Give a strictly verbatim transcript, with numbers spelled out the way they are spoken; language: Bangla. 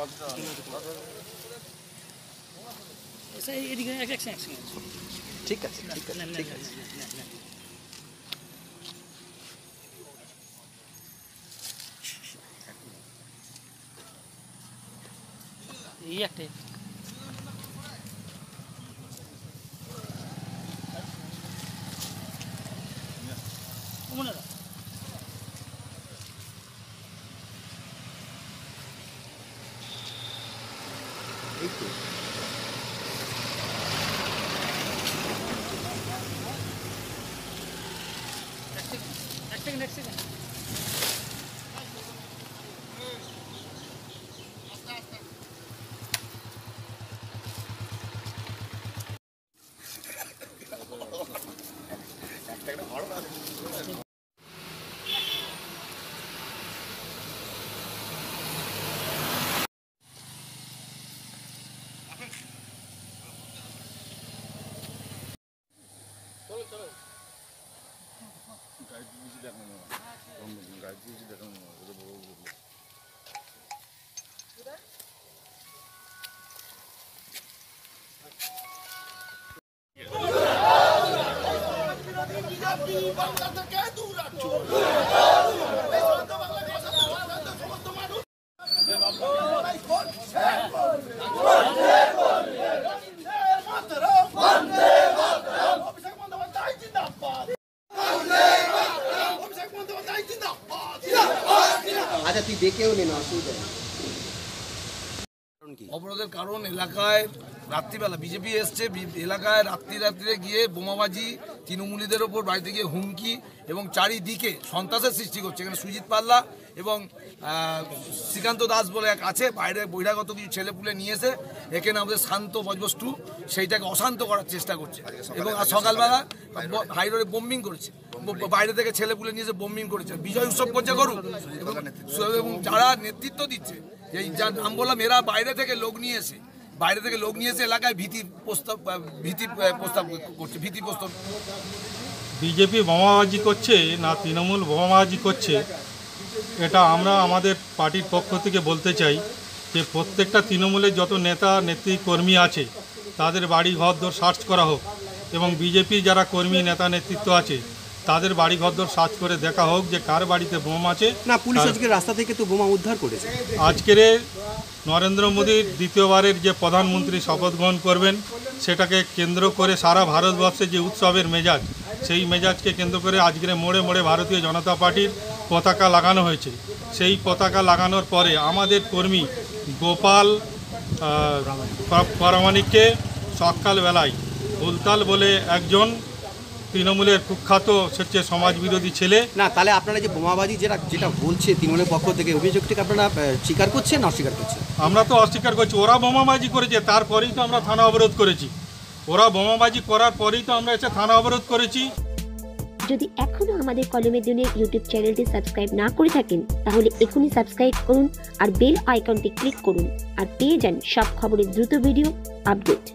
ঠিক আছে ঠিক আছে ঠিক আছে এই একটা মনে না এই তো এক সেকেন্ড এক সেকেন্ড আচ্ছা তুই দেখেও নে না অসুবিধা নেই অবরোধের কারণ এলাকায় রাত্রিবেলা বিজেপি এসছে এলাকায় রাত্রি রাত্রে গিয়ে বোমাবাজি তৃণমূলীদের ওপর বাড়িতে গিয়ে হুমকি এবং চারিদিকে সন্ত্রাসের সৃষ্টি করছে। এখানে সুজিত পাল্লা এবং শ্রীকান্ত দাস বলে এক আছে বাইরে বহিরাগত কিছু ছেলেপুলে নিয়ে এসে এখানে আমাদের শান্ত বজবস্তু সেইটাকে অশান্ত করার চেষ্টা করছে এবং আজ সকালবেলা হাই রোডে বোম্বিং করেছে, বাইরে থেকে ছেলেপুলে নিয়ে এসে বোম্বিং করেছে। বিজয় উৎসব করছে করুক এবং যারা নেতৃত্ব দিচ্ছে এই যার নাম বললাম এরা বাইরে থেকে লোক নিয়ে এসে বাইরে থেকে লোক নিয়ে এসে এলাকায় ভীতি প্রস্তাব ভীতি প্রস্তাব করছে ভীতি প্রস্তাব বিজেপি বোমাবাজি করছে না তৃণমূল বোমাবাজি করছে এটা আমরা আমাদের পার্টির পক্ষ থেকে বলতে চাই যে প্রত্যেকটা তৃণমূলের যত নেতা নেত্রী কর্মী আছে তাদের বাড়ি ঘরদোর সার্চ করা হোক এবং বিজেপি যারা কর্মী নেতা নেতৃত্ব আছে তাদের বাড়ি ঘরদোর সার্চ করে দেখা হোক যে কার বাড়িতে বোম আছে। না পুলিশ আজকে রাস্তা থেকে তো বোমা উদ্ধার করেছে। আজকের নরেন্দ্র মোদীর দ্বিতীয়বারের যে প্রধানমন্ত্রী শপথ গ্রহণ করবেন সেটাকে কেন্দ্র করে সারা ভারতবর্ষে যে উৎসবের মেজাজ সেই মেজাজকে কেন্দ্র করে আজকের মোড়ে মোড়ে ভারতীয় জনতা পার্টির পতাকা লাগানো হয়েছে। সেই পতাকা লাগানোর পরে আমাদের কর্মী গোপাল প্রামাণিককে সকালবেলায় ফুলতাল বলে একজন তৃণমূলের কুখ্যাত হচ্ছে সমাজ বিরোধী ছেলে। না তাহলে আপনারা যে বোমাবাজি যেটা যেটা বলছে তৃণমূলের পক্ষ থেকে অভিযোগটাকে আপনারা স্বীকার করছেন না অস্বীকার করছেন? আমরা তো অস্বীকার করছি, ওরা বোমাবাজি করেছে তারপরেই তো আমরা থানা অবরোধ করেছি। ওরা বোমাবাজি করার পরেই তো আমরা এসে থানা অবরোধ করেছি। যদি এখনো আমাদের কলমের দুনিয়া ইউটিউব চ্যানেলটি সাবস্ক্রাইব না করে থাকেন তাহলে এখনই সাবস্ক্রাইব করুন আর বেল আইকনটি ক্লিক করুন আর পেয়ে যান সব খবরের দ্রুত ভিডিও আপডেট।